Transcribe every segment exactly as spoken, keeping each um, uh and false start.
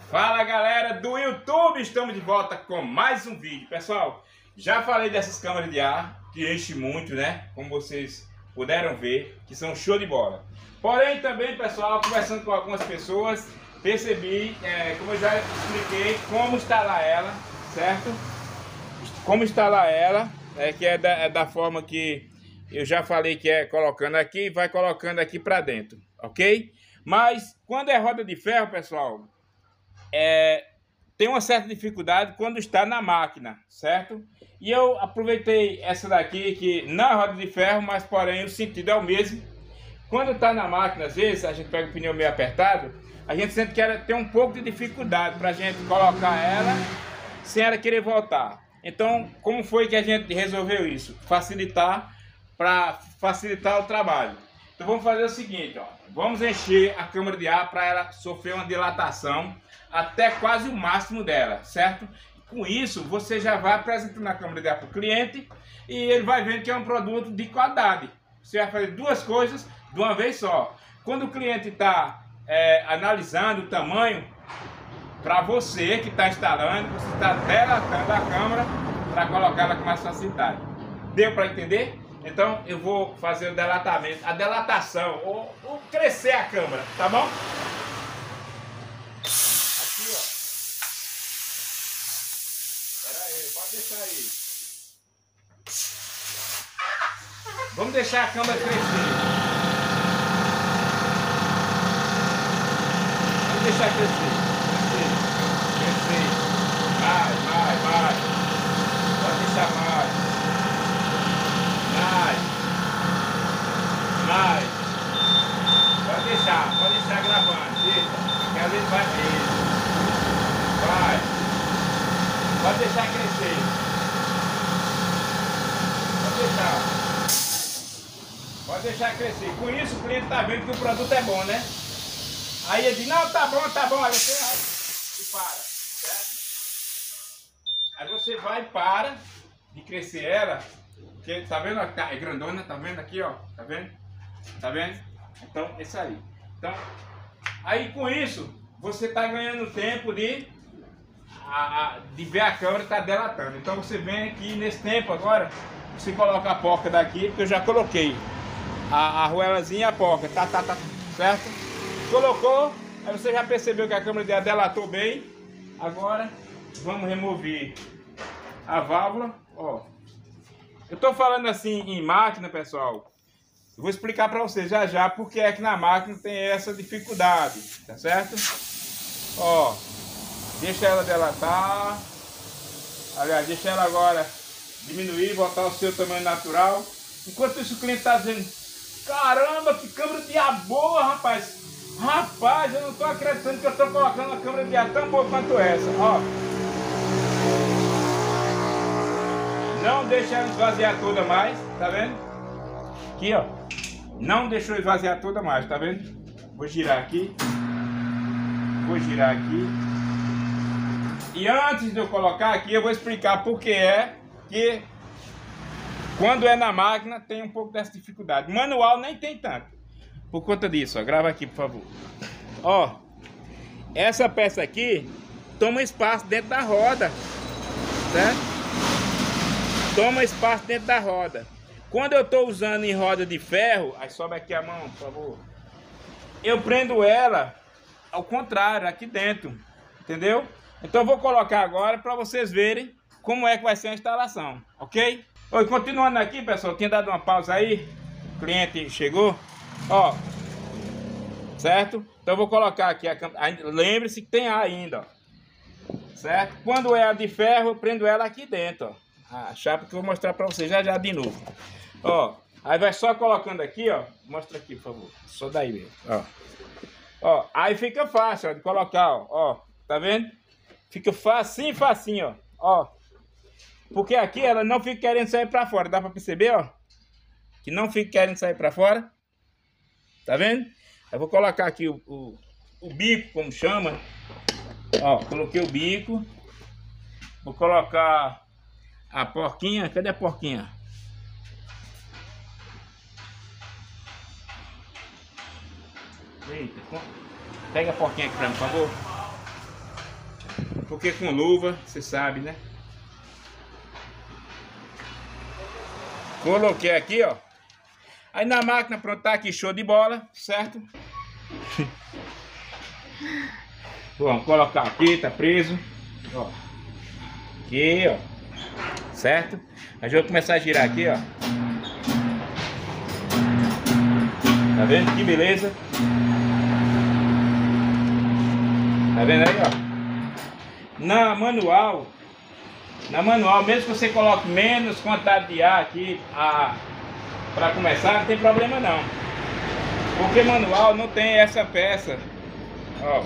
Fala galera do YouTube, estamos de volta com mais um vídeo. Pessoal, já falei dessas câmeras de ar que enche muito, né? Como vocês puderam ver, que são show de bola. Porém também, pessoal, conversando com algumas pessoas, percebi, é, como eu já expliquei, como instalar ela, certo? Como instalar ela, é, que é da, é da forma que eu já falei, que é colocando aqui e vai colocando aqui para dentro, ok? Mas quando é roda de ferro, pessoal, é, tem uma certa dificuldade quando está na máquina, certo? E eu aproveitei essa daqui, que não é roda de ferro, mas porém o sentido é o mesmo. Quando está na máquina, às vezes, a gente pega o pneu meio apertado, a gente sente que ela tem um pouco de dificuldade para a gente colocar ela sem ela querer voltar. Então, como foi que a gente resolveu isso? Facilitar, para facilitar o trabalho. Então vamos fazer o seguinte, ó. Vamos encher a câmara de ar para ela sofrer uma dilatação até quase o máximo dela, certo? Com isso, você já vai apresentando a câmara de ar para o cliente e ele vai vendo que é um produto de qualidade. Você vai fazer duas coisas de uma vez só. Quando o cliente está é, analisando o tamanho, para você que está instalando, você está delatando a câmera para colocá-la com mais facilidade. Deu para entender? Então eu vou fazer o delatamento, a delatação, ou, ou crescer a câmera, tá bom? Aqui, ó. Pera aí, pode deixar aí. Vamos deixar a câmera crescer. Vamos deixar crescer. Crescer. Crescer. Mais, mais, mais. Pode deixar mais. Mais. Mais. Pode deixar, pode deixar gravando. Deixa. Que às vezes vai mesmo. Vai. Pode deixar crescer. Pode deixar. Pode deixar crescer. Com isso o cliente tá vendo que o produto é bom, né? Aí ele diz, não, tá bom, tá bom. Aí você vai e para. Certo? Aí você vai e para de crescer ela. Porque, tá vendo? É grandona, tá vendo aqui, ó? Tá vendo? Tá vendo? Então, isso aí. Então, aí com isso, você tá ganhando tempo de, a, a, de ver a câmera tá delatando. Então, você vem aqui nesse tempo agora, você coloca a porca daqui, porque eu já coloquei a, a arruelazinha e a porca, tá, tá, tá, certo? Colocou, aí você já percebeu que a câmera dela delatou bem. Agora, vamos remover a válvula, ó. Eu tô falando assim em máquina, pessoal. Eu vou explicar para vocês já já porque é que na máquina tem essa dificuldade, tá certo? Ó, deixa ela delatar. Aliás, deixa ela agora diminuir, voltar ao seu tamanho natural. Enquanto isso o cliente tá dizendo, caramba, que câmera de ar boa, rapaz. Rapaz, eu não tô acreditando que eu tô colocando uma câmera de ar tão boa quanto essa, ó. Não deixa ela esvaziar toda mais, tá vendo? Aqui, ó. Não deixou esvaziar toda mais, tá vendo? Vou girar aqui. Vou girar aqui. E antes de eu colocar aqui, eu vou explicar por que é que quando é na máquina tem um pouco dessa dificuldade. Manual nem tem tanto. Por conta disso, ó. Grava aqui, por favor. Ó. Essa peça aqui toma espaço dentro da roda, certo? Toma espaço dentro da roda. Quando eu estou usando em roda de ferro, aí sobe aqui a mão, por favor. Eu prendo ela ao contrário, aqui dentro, entendeu? Então eu vou colocar agora para vocês verem como é que vai ser a instalação, ok? Oi, continuando aqui, pessoal, tinha dado uma pausa aí, o cliente chegou, ó, certo? Então eu vou colocar aqui a câmera, lembre-se que tem ar ainda, ó, certo? Quando é a de ferro, eu prendo ela aqui dentro, ó. A chapa que eu vou mostrar para vocês já já de novo. Ó, aí vai só colocando aqui, ó. Mostra aqui, por favor. Só daí mesmo, ó. Ó, aí fica fácil, ó, de colocar, ó. Ó, tá vendo? Fica facinho, facinho, ó. Ó. Porque aqui ela não fica querendo sair para fora. Dá para perceber, ó? Que não fica querendo sair para fora. Tá vendo? Eu vou colocar aqui o, o, o bico, como chama. Ó, coloquei o bico. Vou colocar a porquinha, cadê a porquinha? Eita, pega a porquinha aqui pra mim, por favor. porque com luva, você sabe, né? Coloquei aqui, ó. Aí na máquina, pronto, tá aqui, show de bola, certo? Vamos colocar aqui, tá preso. Ó. Aqui, ó. Certo? A gente vai começar a girar aqui, ó. Tá vendo? Que beleza. Tá vendo aí, ó? Na manual, na manual, mesmo que você coloque menos quantidade de ar aqui a, pra começar, não tem problema não. Porque manual não tem essa peça, ó.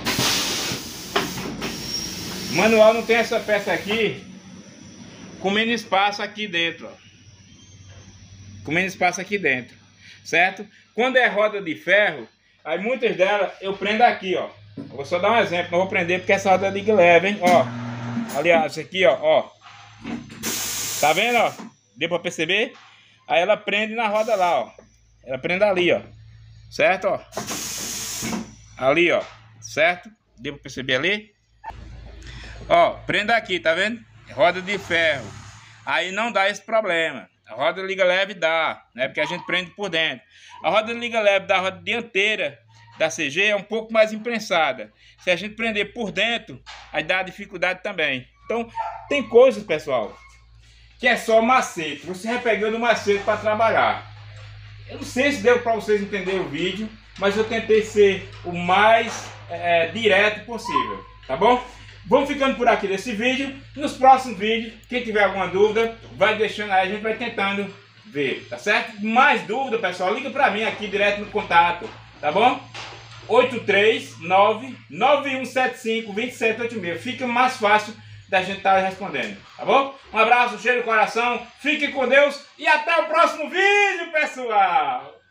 Manual não tem essa peça aqui com menos espaço aqui dentro, ó. Com menos espaço aqui dentro, certo? Quando é roda de ferro, aí muitas delas eu prendo aqui, ó. Eu vou só dar um exemplo, não vou prender porque essa roda liga leve, hein? Ó, aliás, isso aqui, ó, ó. Tá vendo, ó? Deu pra perceber? Aí ela prende na roda lá, ó. Ela prende ali, ó. Certo, ó. Ali, ó. Certo? Deu pra perceber ali? Ó, prenda aqui, tá vendo? Roda de ferro. Aí não dá esse problema. A roda liga leve dá, né? Porque a gente prende por dentro. A roda liga leve da roda dianteira da C G é um pouco mais imprensada. Se a gente prender por dentro, aí dá dificuldade também. Então, tem coisas, pessoal, que é só macete. Você vai pegando o macete para trabalhar. Eu não sei se deu para vocês entenderem o vídeo, mas eu tentei ser o mais é, direto possível, tá bom? Vamos ficando por aqui nesse vídeo. Nos próximos vídeos, quem tiver alguma dúvida, vai deixando aí, a gente vai tentando ver, tá certo? Mais dúvida, pessoal, liga para mim aqui direto no contato, tá bom? oito três nove, nove um sete cinco, dois sete oito seis. Fica mais fácil da gente estar respondendo, tá bom? Um abraço, cheiro no coração, fique com Deus e até o próximo vídeo, pessoal!